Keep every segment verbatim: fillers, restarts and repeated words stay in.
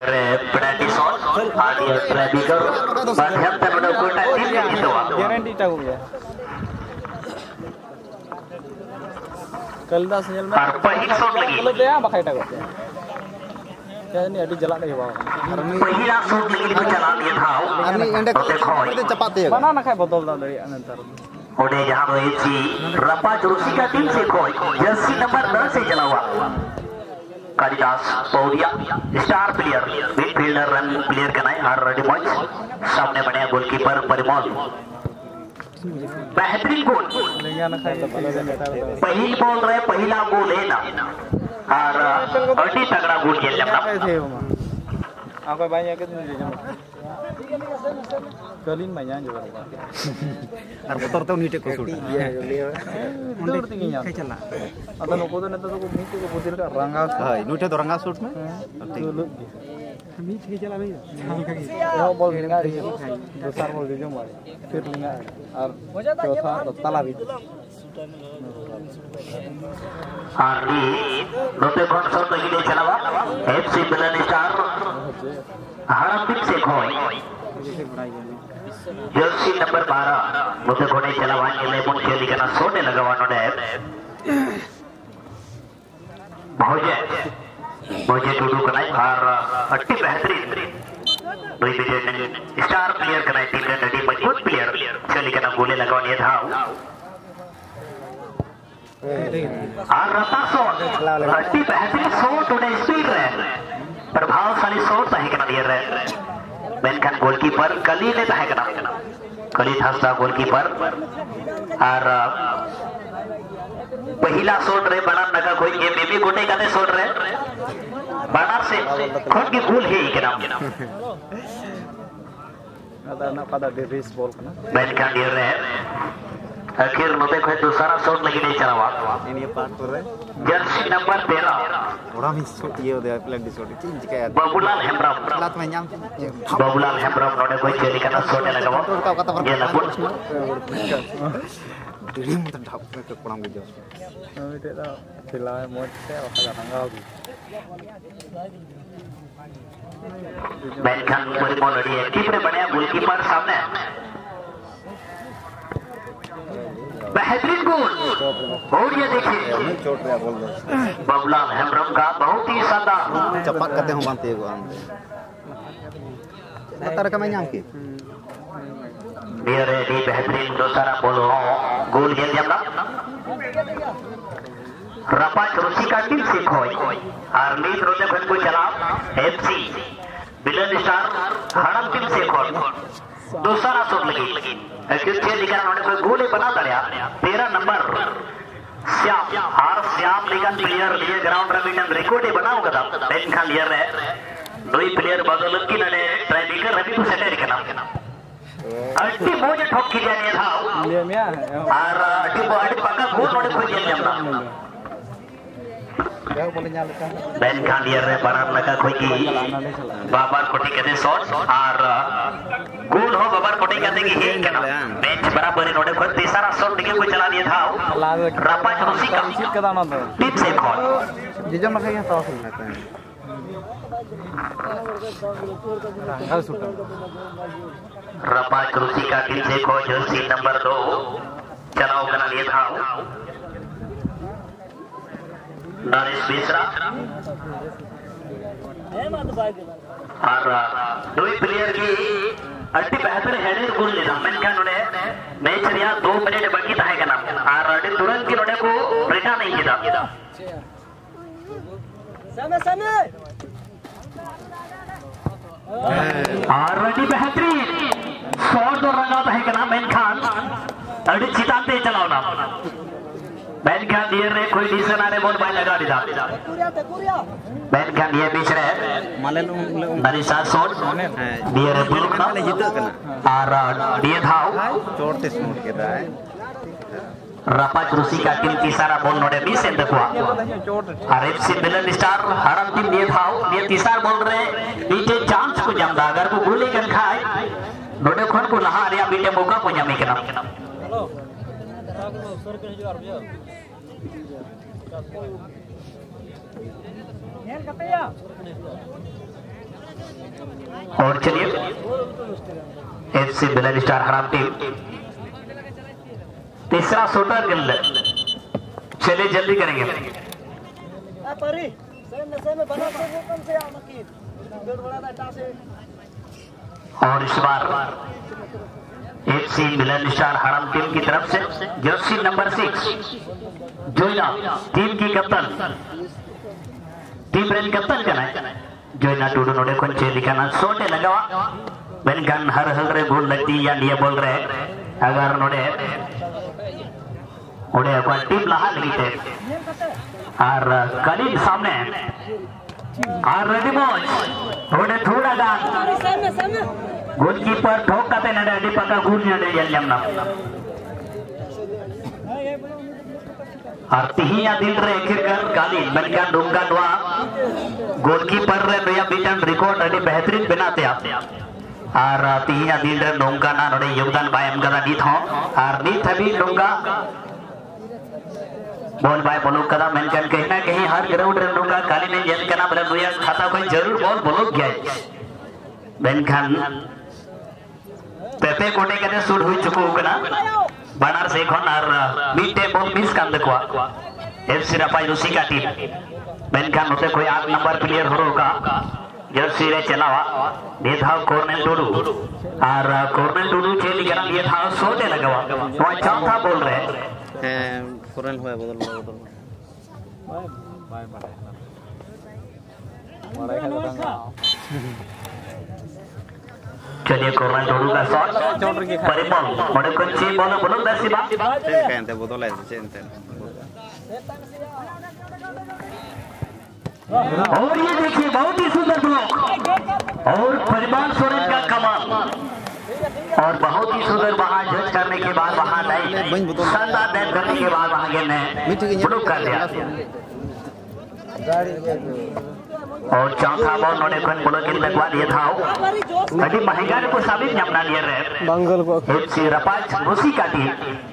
Predison, Adia Prediger, Banyak terlalu kuda tim yang itu. Guarantee tahu ya. Kalau dah senyum. Perpahit shot lagi. Kalau dia apa kaya tahu? Ya ini ada jalan lagi bawah. Perhilang shot lagi di jalan dia tahu. Ini yang itu cepat ya. Mana nak kaya botol dah dari antar. Udah jam itu, Rapa Jurusika tim se koi, jersey number nine se jalawa. Kadidas, Paudia, star player, midfielder run player का नहीं हार ready match सामने बने goalkeeper Parimal बेहतरीन गोल पहली ball रहे पहला गोल है ना और अड़ी तगड़ा गोल खेल लेना आपका भाई आके Kalin banyak juga. Harus motor tuh nite kusut. Iya, iya. Itu tingginya. Atau nopo tuh nanti tuh miti ko putir ka rangga. Hai, nute tuh rangga sut mah. Dulu. Miti ke jalan aja. Oh, bol dengar ini. Besar bol di jumlah. Fit dengar. Ar चौथा तला भी. Hari note konsol lagi dia chalawa. F C Milan star. Harap tim se khoi. Jersey number बारह मुझे घोड़े चलावाने के लिए मुझे लिखना सोने लगावानो ने भोजे भोजे टूडू कनाई और अट्टी बेहतरीन दो विजय ने स्टार प्लेयर कनाई टीम ने नडी मजबूत प्लेयर चली कना गोले लगावाने था और रता शॉट अट्टी बेहतरीन शॉट उन्हें स्पीड रहे प्रभावशाली शॉट सही कना दिया रहे मेनकान गोलकीपर कली ने तहे कना कली थास्ता गोलकीपर और पहिला शॉट रे बना नगा कोई ये बेबी गोटे काने शॉट रे बना से खुद की गोल है के नाम ada nak pada devis ball kana मेनकान ये रे आखिर नोते कोई दूसरा शॉट लगी नहीं चलावा ini part per jersey number तेरह orang misut ये udah play di shot itu jika ya Babulal Hembram lat menyam Babulal Hembram नोटे कोई चली करना शॉट लगावा ये लगभग diri mu terdap ke kurang video itu dah sila mau saya akan tanggal मेनकान परिमल रेडी है टीम ने बने गोलकीपर सामने बेहतरीन गोल और ये देखिए चोट रहा बोल दो बाबूलाल हेम्ब्रम का बहुत ही शानदार cepat kate hum bante go am latar ka menyam ki dia ready बेहतरीन दूसरा बॉल गोल खेल दिया ना रपा चुरुसी का टीम से खोई आर्मीत रोजे खुद को चला एफसी बिलन स्टार हड़म टीम से खोई दूसरा शॉट लगी क्योंकि लिखा उन्होंने कोई गोल ही बना दलिया तेरह नंबर श्याम आर श्याम लिखा प्लेयर लिए ग्राउंड रविंदर रिकॉर्ड ही बनाऊंगा था बेन खान लियर है दो ही प्लेयर बदल की नले ट्राइबिकर रवि को सेटर करना अट्टी मोजे ठोक की जाने था और अट्टी अट्टी पक्का गोल उन्होंने कोई जेल जमना बेन खान लियर है बनार लगा कोई की बाबर कोटी कहते शॉट और गोल हो बाबर कोटी कहते कि हे कहना बेंच बराबर इन्होंने कोई तीसरा शॉट लेके कोई चला दिया था रपा चुरुसी का टीम से कॉल jijam makanya tahu ternyata रपा चुरुसी का टीम से कॉल जर्सी नंबर दो चलाओ कना लिए था नरेश मिश्रा और दो प्लेयर की अट्टी बेहतर हेडर गोल लेना मेनकान उन्हें मैच रिया दो मिनट बाकी था है ना और अड्डी तुरंत की उन्हें को रिटर्न नहीं किया सामने सामने और अड्डी बेहतरीन शॉट और रंगा था है ना मेनकान अड्डी चिताते चलाओ ना मेनकान दिए रे कोई डिसन आने बोल भाई लगा दिया मेनकान दिए बीच रे dari shot dia rebel kena arah dia tahu चोट स्मूथ के रहा है रपा चुरुसी का टीम तीसरा बॉल नोड़े बीस सेंट हुआ आरएफसी मिलन स्टार हरम टीम dia tahu dia तीसरा बॉल रे नीचे चांस को जमदा अगर को गोली कर खाए नोड़े खन को लहा रे बीटे मौका को जमे कना और चलिए एफसी बिलन स्टार हराम टीम तीसरा शूटर गिल, चलिए जल्दी करेंगे। और इस बार एफसी बिलन स्टार हराम टीम की तरफ से जर्सी नंबर सिक्स जोइना टीम की कप्तान टीम रेन कप्तान कना जोइना टूडू नोडे कोन चेली कना सोटे लगावा बेनकान हर हल रे गोल लगती या ये बोल रहे अगर नोडे ओडे को टीम लहा लगीते और करीब सामने और रेडी बॉय ओडे थोड़ा गान गोलकीपर ठोक कते नडे अडी पका गुल नडे यल्यमना और तिहिया दिन रे एखिरकर काली बनका डोंगा दवा गोलकीपर रे नया बीटन रिकॉर्ड अडी बेहतरीन बनाते आप और तिहिया दिन रे डोंगा ना नडे योगदान बाय एम कदा नीत हो और नीत हबी डोंगा बॉल बाय बोलो कदा मेनकन कहीं ना कहीं हर ग्राउंड रे डोंगा काली ने जन कना बले दुया खाता कोई जरूर बॉल बोलो गया मेनकन पेपे कोटे कने शूट हुई चुको कना बनार से खन और बीटे बॉल मिस कान देखवा एफसी रापाई रुसी का टीम मेनकन उसे कोई आठ नंबर प्लेयर होगा जर्सी रे चलावा ये था कॉर्नर टूडू और कॉर्नर टूडू खेली कना ये था सोटे लगावा तो चौथा बोल रहे हैं फौरन हुआ बदल बदल बाय बाय मारे का दंगा। चलिए कॉर्नर टूडू का शॉट परिमल बड़े कंची बोलो बोलो दसी बा कहते बदल है चेंते और ये देखिए बहुत ही सुंदर ब्लॉक और परिमल सोरेन का कमाल और बहुत ही सुंदर वहां जज करने के बाद वहां नहीं शानदार बैट करने के बाद वहां गेंद ने ब्लॉक कर दिया और चौथा बॉल नोडे कोन बोलो गिल लगवा दिया था अभी महंगा को साबित नमना लिए रहे बंगल को एफसी रपाच रुसी का टीम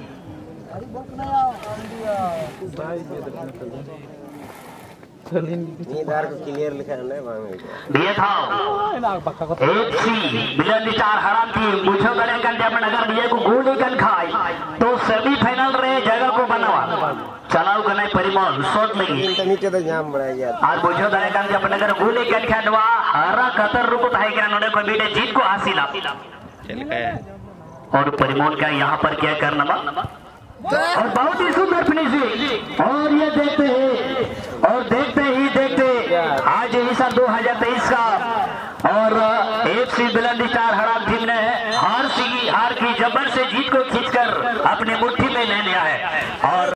नीदार को क्लियर लिखा है ना दिए था एफसी बिलन स्टार हराम टीम बुझो करे कन जब अगर बिये को गोली कन खाई तो सेमीफाइनल रे जगह को बनवा चलाओ कने परिमल शॉट लगी नीचे तो जाम बड़ा यार और बुझो करे कन जब अगर गोली कन खाडवा हरा कतर रूप थाई करा नोडे को बीटे जीत को हासिल चल गया और परिमल का यहां पर क्या करना और बहुत ही सुंदर फिनिशिंग और ये देखते हैं और देखते ही देखते आज ही साल दो हज़ार तेईस का और एफसी बिलन स्टार हराम टीम ने हार सी हार की जबर से जीत को खींचकर अपनी मुट्ठी में ले लिया है और